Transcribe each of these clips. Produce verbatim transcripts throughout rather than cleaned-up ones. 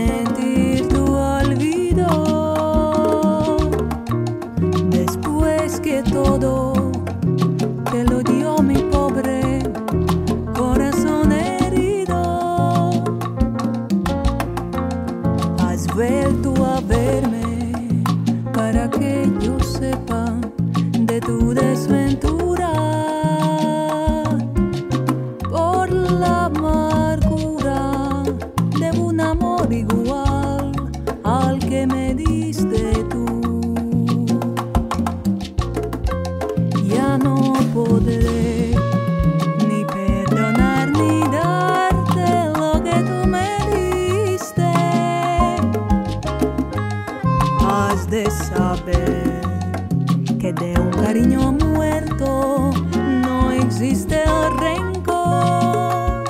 sentir tu olvido. Después que todo te lo dio mi pobre corazón herido, has vuelto a verme para que yo sepa de tu desventura, por la amargura de un amor igual al que me diste tú. Ya no podré ni perdonar ni darte lo que tú me diste. Has de saber que de un cariño muerto no existe el rencor.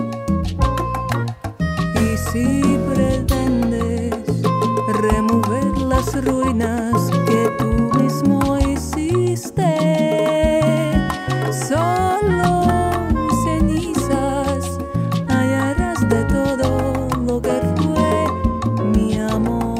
Y si pretendes remover las ruinas que tú mismo hiciste, solo cenizas hallarás de todo lo que fue mi amor.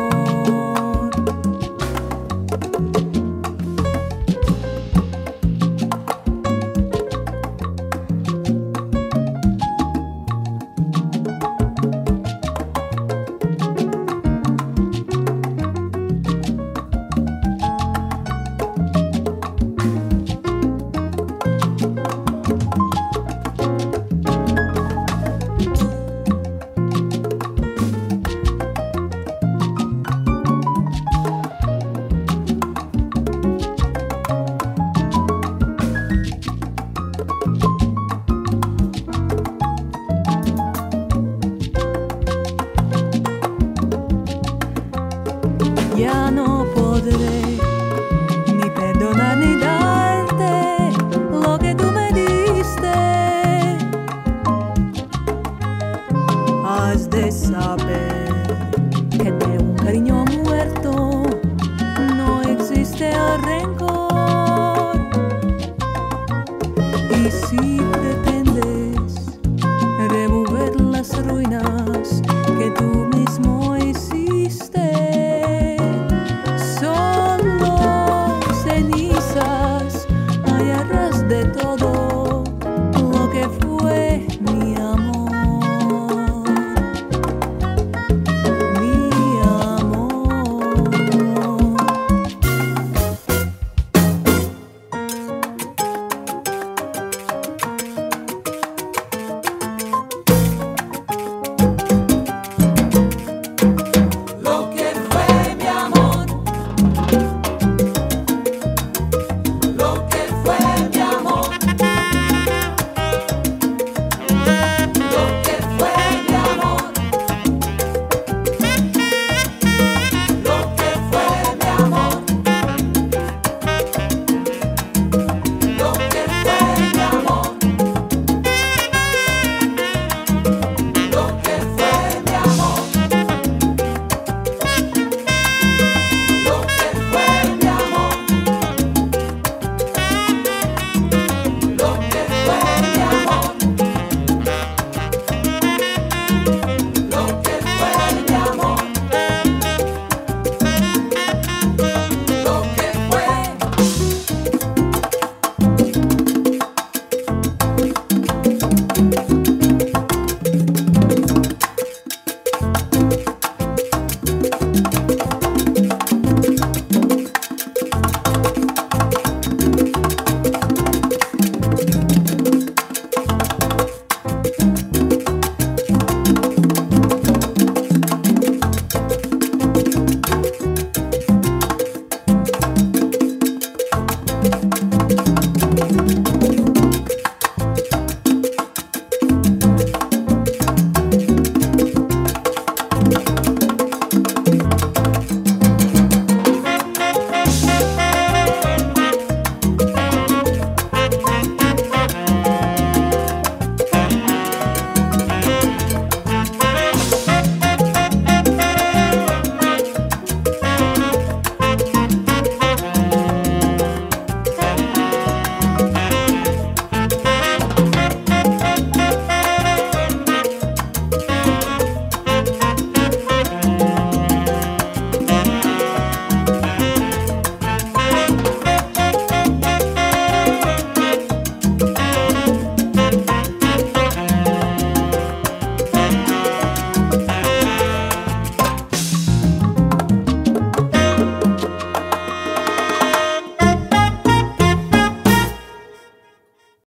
Ya no podré ni perdonar ni darte lo que tú me diste. Has de saber